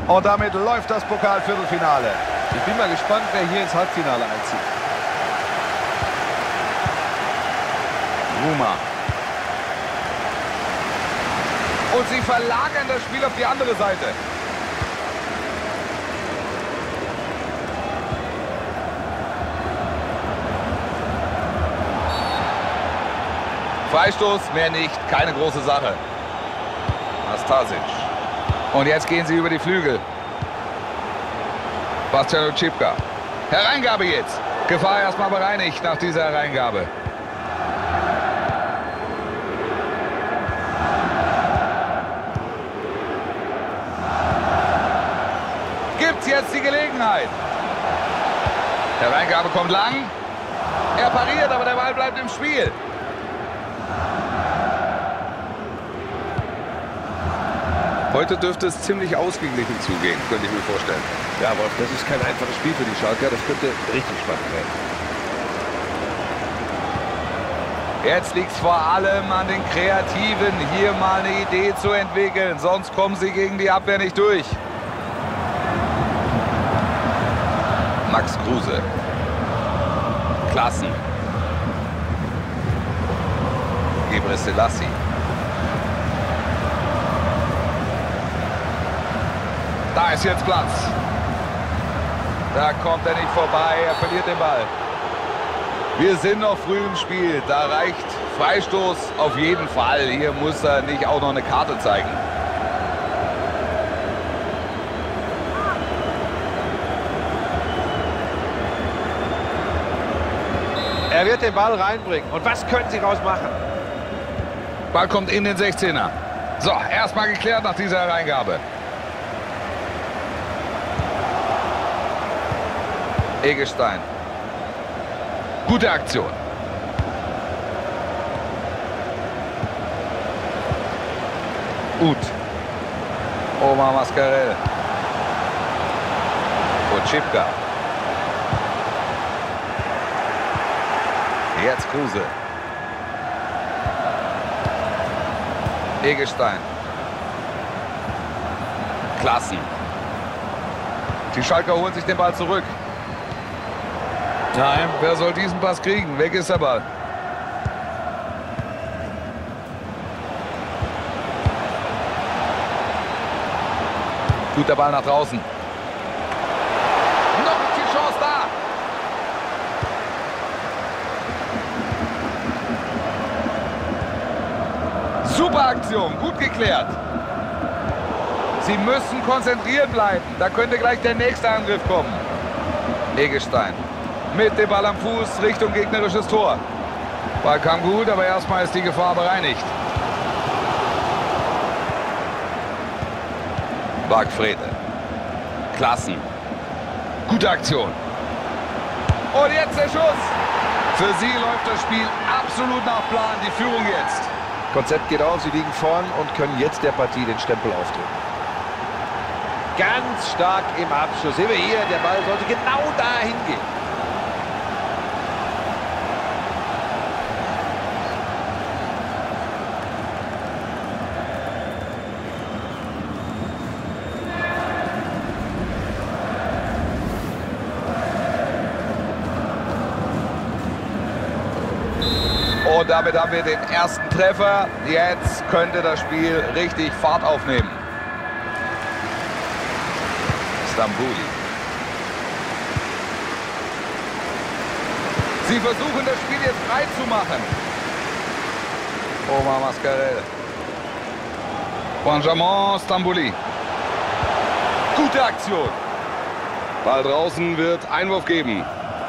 Und damit läuft das Pokalviertelfinale. Ich bin mal gespannt, wer hier ins Halbfinale einzieht. Ruma. Und sie verlagern das Spiel auf die andere Seite. Freistoß, mehr nicht, keine große Sache. Nastasic. Und jetzt gehen sie über die Flügel. Bastian Oczipka. Hereingabe jetzt. Gefahr erstmal bereinigt nach dieser Hereingabe. Gibt's jetzt die Gelegenheit. Hereingabe kommt lang. Er pariert, aber der Ball bleibt im Spiel. Heute dürfte es ziemlich ausgeglichen zugehen, könnte ich mir vorstellen. Ja, Wolf, das ist kein einfaches Spiel für die Schalker. Das könnte richtig spannend werden. Jetzt liegt es vor allem an den Kreativen, hier mal eine Idee zu entwickeln. Sonst kommen sie gegen die Abwehr nicht durch. Max Kruse. Klassen. Gebre Selassie. Da ist jetzt Platz. Da kommt er nicht vorbei, er verliert den Ball. Wir sind noch früh im Spiel, da reicht Freistoß auf jeden Fall. Hier muss er nicht auch noch eine Karte zeigen. Er wird den Ball reinbringen. Und was können sie raus machen? Ball kommt in den 16er. So, erstmal geklärt nach dieser Hereingabe. Eggestein. Gute Aktion. Gut. Omar Mascarell. Oczipka. Jetzt Kruse. Eggestein. Klassen. Die Schalker holen sich den Ball zurück. Nein, wer soll diesen Pass kriegen? Weg ist der Ball. Guter Ball nach draußen. Noch die Chance da. Super Aktion, gut geklärt. Sie müssen konzentriert bleiben. Da könnte gleich der nächste Angriff kommen. Eggestein. Mit dem Ball am Fuß Richtung gegnerisches Tor. Ball kam gut, aber erstmal ist die Gefahr bereinigt. Bargfrede. Klassen. Gute Aktion. Und jetzt der Schuss. Für sie läuft das Spiel absolut nach Plan. Die Führung jetzt. Konzept geht auf, sie liegen vorn und können jetzt der Partie den Stempel aufdrücken. Ganz stark im Abschluss. Sehen wir hier, der Ball sollte genau dahin gehen. Und damit haben wir den ersten Treffer. Jetzt könnte das Spiel richtig Fahrt aufnehmen. Stambuli. Sie versuchen das Spiel jetzt frei zu machen. Omar Mascarell. Benjamin Stambuli. Gute Aktion. Ball draußen, wird Einwurf geben.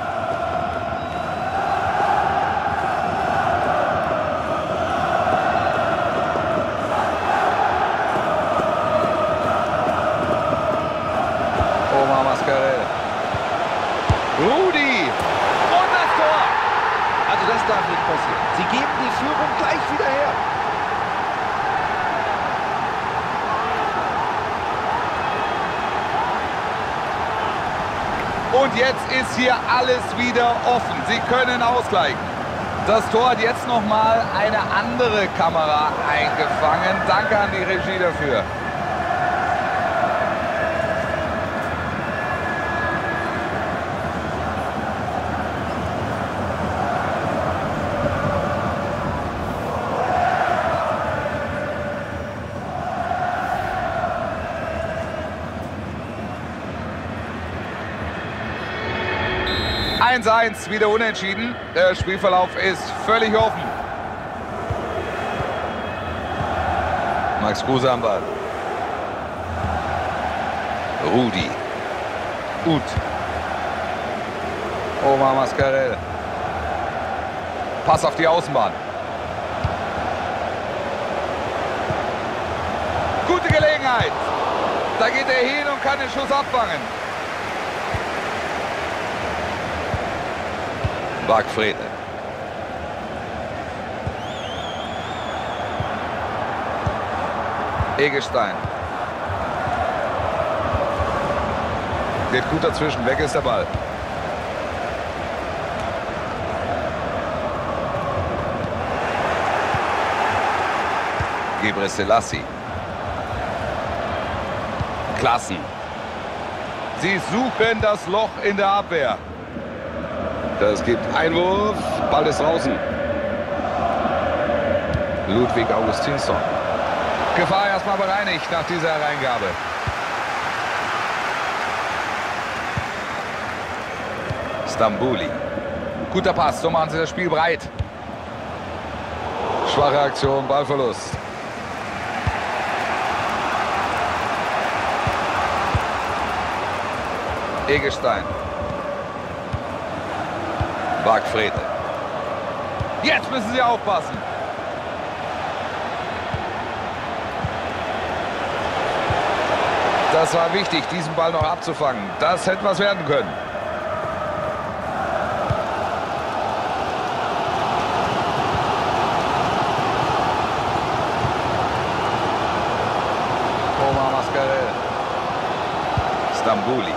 Rudi! Und das Tor! Also das darf nicht passieren. Sie geben die Führung gleich wieder her. Und jetzt ist hier alles wieder offen. Sie können ausgleichen. Das Tor hat jetzt nochmal eine andere Kamera eingefangen. Danke an die Regie dafür. 1:1, wieder unentschieden. Der Spielverlauf ist völlig offen. Max Kruse am Ball. Rudi. Gut. Omar Mascarell. Pass auf die Außenbahn. Gute Gelegenheit. Da geht er hin und kann den Schuss abfangen. Bargfrede. Eggestein. Geht gut dazwischen. Weg ist der Ball. Gebre Selassie. Klassen. Sie suchen das Loch in der Abwehr. Das gibt Einwurf. Ball ist draußen. Ludwig Augustinsson. Gefahr erstmal bereinigt nach dieser Hereingabe. Stambouli. Guter Pass, so machen sie das Spiel breit. Schwache Aktion, Ballverlust. Eggestein. Bargfrede. Jetzt müssen sie aufpassen. Das war wichtig, diesen Ball noch abzufangen. Das hätte was werden können. Omar Mascarell. Stambouli.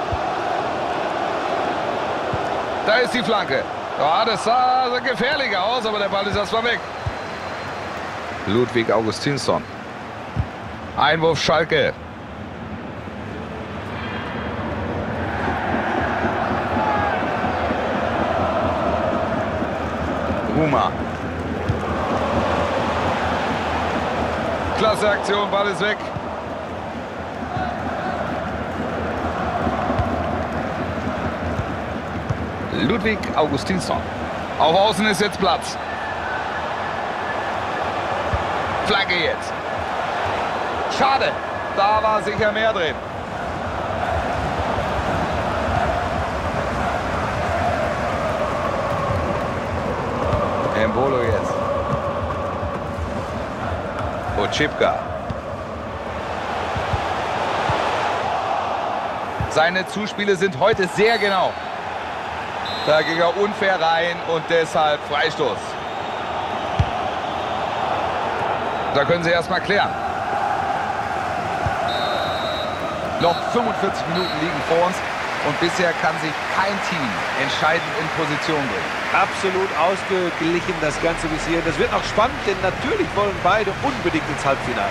Da ist die Flanke. Ja, das sah gefährlicher aus, aber der Ball ist erstmal weg. Ludwig Augustinsson. Einwurf Schalke. Ruma. Klasse Aktion, Ball ist weg. Ludwig Augustinsson. Auf Außen ist jetzt Platz. Flanke jetzt. Schade, da war sicher mehr drin. Embolo jetzt. Oczipka. Seine Zuspiele sind heute sehr genau. Da ging er unfair rein und deshalb Freistoß. Da können sie erstmal klären. Noch 45 Minuten liegen vor uns und bisher kann sich kein Team entscheidend in Position bringen. Absolut ausgeglichen das Ganze bis hier. Das wird noch spannend, denn natürlich wollen beide unbedingt ins Halbfinale.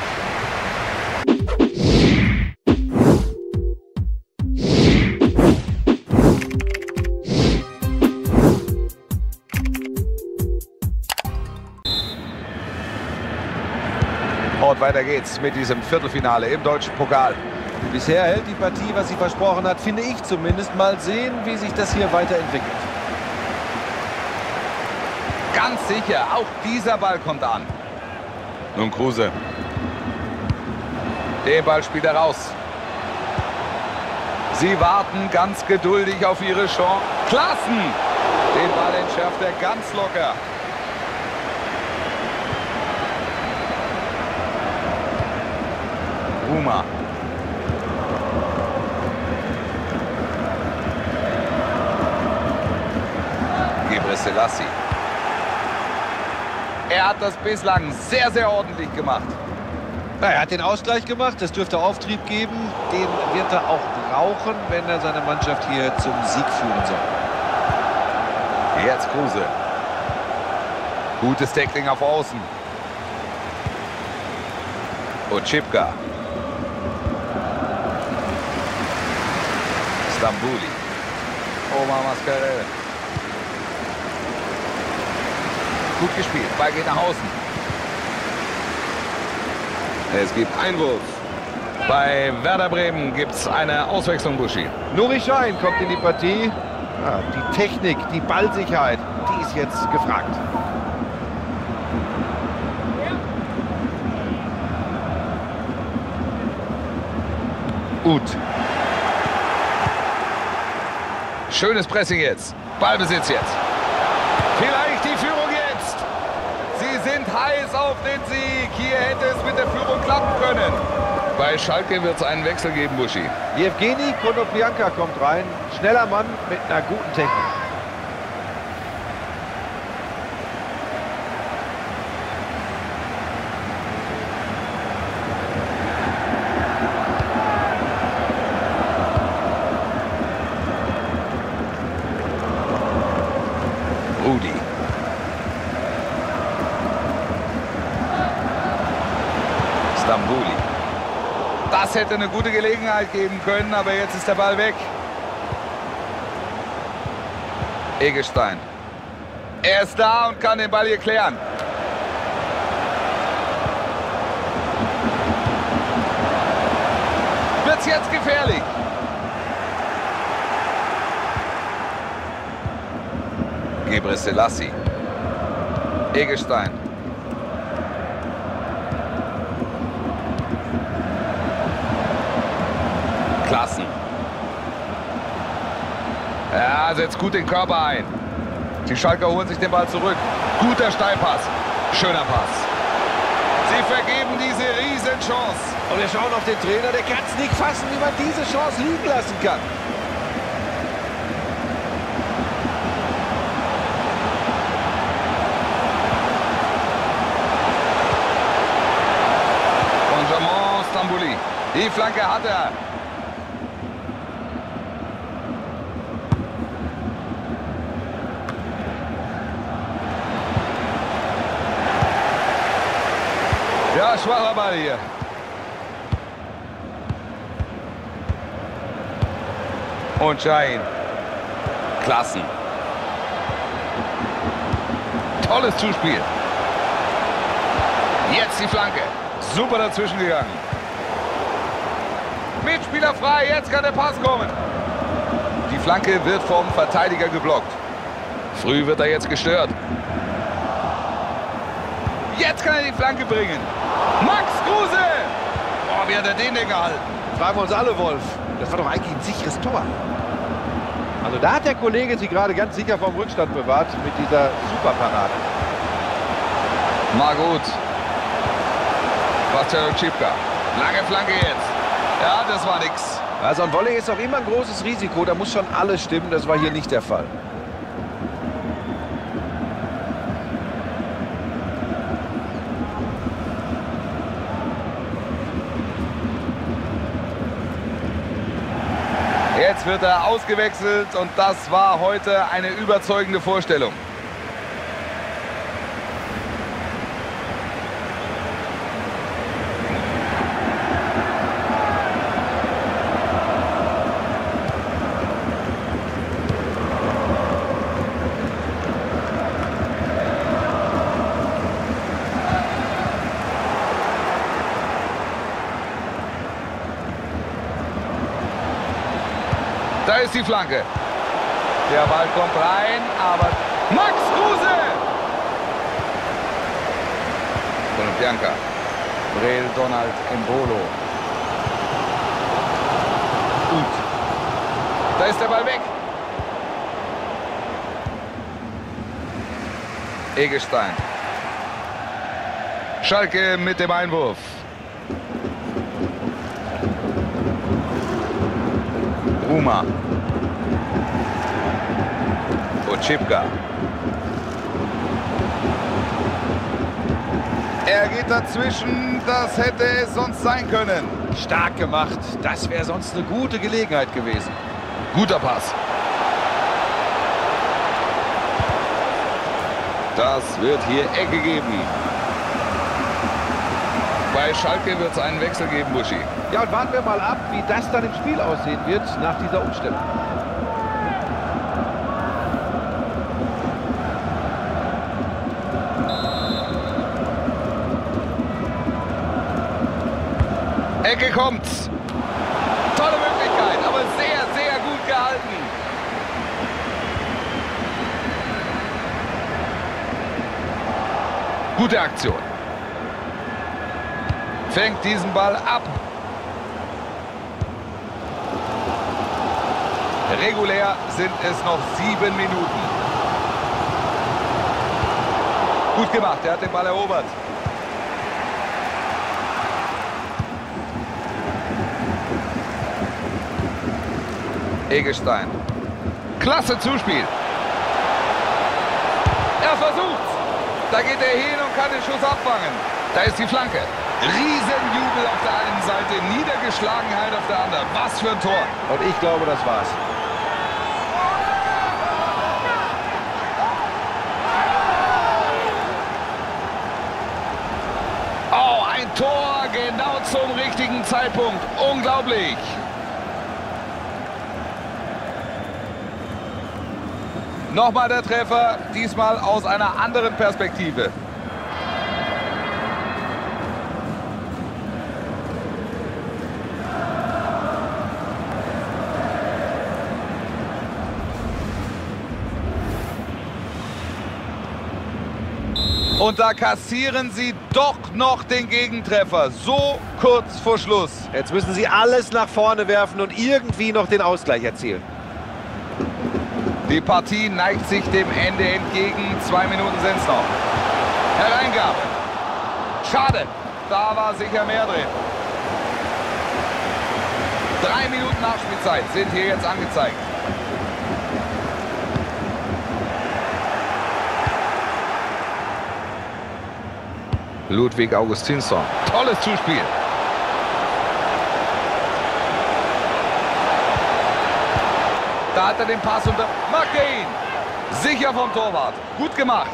Und weiter geht's mit diesem Viertelfinale im deutschen Pokal. Bisher hält die Partie, was sie versprochen hat, finde ich zumindest. Mal sehen, wie sich das hier weiterentwickelt. Ganz sicher, auch dieser Ball kommt an. Nun Kruse. Den Ball spielt er raus. Sie warten ganz geduldig auf ihre Chance. Klassen! Den Ball entschärft er ganz locker. Ruma. Gebre Selassie. Er hat das bislang sehr, sehr ordentlich gemacht. Er hat den Ausgleich gemacht, das dürfte Auftrieb geben. Den wird er auch brauchen, wenn er seine Mannschaft hier zum Sieg führen soll. Jetzt Kruse. Gutes Tackling auf Außen. Oczipka. Stambouli. Omar Mascarell. Gut gespielt. Ball geht nach außen. Es gibt Einwurf. Bei Werder Bremen gibt es eine Auswechslung, Buschi. Nuri Sahin kommt in die Partie. Ja, die Technik, die Ballsicherheit, die ist jetzt gefragt. Gut. Schönes Pressing jetzt. Ballbesitz jetzt. Vielleicht die Führung jetzt. Sie sind heiß auf den Sieg. Hier hätte es mit der Führung klappen können. Bei Schalke wird es einen Wechsel geben, Buschi. Jewgeni Konoplyanka kommt rein. Schneller Mann mit einer guten Technik. Rudi. Stambouli. Das hätte eine gute Gelegenheit geben können, aber jetzt ist der Ball weg. Eggestein. Er ist da und kann den Ball hier klären. Wird's jetzt gefährlich? Gebre Selassie. Eggestein. Klassen. Ja, setzt gut den Körper ein. Die Schalker holen sich den Ball zurück. Guter Steilpass. Schöner Pass. Sie vergeben diese Riesenchance. Und wir schauen auf den Trainer, der kann es nicht fassen, wie man diese Chance liegen lassen kann. Benjamin Stambouli. Die Flanke hat er. Ja, schwacher Ball hier. Und Schein. Klassen. Tolles Zuspiel. Jetzt die Flanke. Super dazwischen gegangen. Mitspieler frei, jetzt kann der Pass kommen. Die Flanke wird vom Verteidiger geblockt. Früh wird er jetzt gestört. Jetzt kann er die Flanke bringen. Max Kruse! Oh, wie hat er den denn gehalten? Fragen wir uns alle, Wolf. Das war doch eigentlich ein sicheres Tor. Also da hat der Kollege sich gerade ganz sicher vom Rückstand bewahrt mit dieser Superparade. Mal gut. Bastian Schipka. Lange Flanke jetzt. Ja, das war nix. Also ein Volley ist auch immer ein großes Risiko. Da muss schon alles stimmen. Das war hier nicht der Fall. Jetzt wird er ausgewechselt und das war heute eine überzeugende Vorstellung. Da ist die Flanke. Der Ball kommt rein, aber Max Kruse! Konoplyanka. Breel Donald Embolo. Gut. Da ist der Ball weg. Eggestein. Schalke mit dem Einwurf. Bruma. Oczipka. Er geht dazwischen, das hätte es sonst sein können. Stark gemacht. Das wäre sonst eine gute Gelegenheit gewesen. Guter Pass. Das wird hier Ecke geben. Bei Schalke wird es einen Wechsel geben, Buschi. Ja, und warten wir mal ab, wie das dann im Spiel aussehen wird nach dieser Umstellung. Ecke kommt. Tolle Möglichkeit, aber sehr, sehr gut gehalten. Gute Aktion. Fängt diesen Ball ab. Regulär sind es noch 7 Minuten. Gut gemacht, er hat den Ball erobert. Eggestein. Klasse Zuspiel. Er versucht's. Da geht er hin und kann den Schuss abfangen. Da ist die Flanke. Riesenjubel auf der einen Seite, Niedergeschlagenheit auf der anderen. Was für ein Tor. Und ich glaube, das war's. Oh, ein Tor genau zum richtigen Zeitpunkt. Unglaublich. Nochmal der Treffer, diesmal aus einer anderen Perspektive. Und da kassieren sie doch noch den Gegentreffer. So kurz vor Schluss. Jetzt müssen sie alles nach vorne werfen und irgendwie noch den Ausgleich erzielen. Die Partie neigt sich dem Ende entgegen. 2 Minuten sind es noch. Hereingabe. Schade. Da war sicher mehr drin. 3 Minuten Nachspielzeit sind hier jetzt angezeigt. Ludwig Augustinsson. Tolles Zuspiel. Da hat er den Pass unter. Macht er ihn. Sicher vom Torwart. Gut gemacht.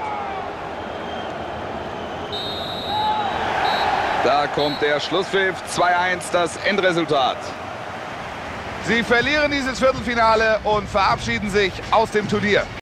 Da kommt der Schlusspfiff. 2:1 das Endresultat. Sie verlieren dieses Viertelfinale und verabschieden sich aus dem Turnier.